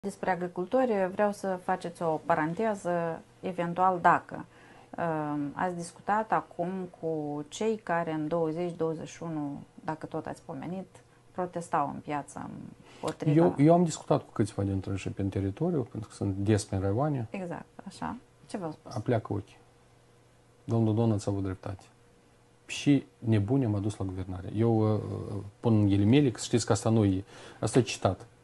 Despre agricultori vreau să faceți o paranteză, eventual dacă ați discutat acum cu cei care în 2021, dacă tot ați pomenit, protestau în piață împotriva... Eu am discutat cu câțiva dintre ei pe teritoriu, pentru că sunt des pe raioane. Exact, așa. Ce v-au spus? Apleacă ochii. Domnul Don ați avut dreptate. Și nebuni am adus la guvernare. Eu pun în ghilimele, că știți că asta nu e, asta e citat.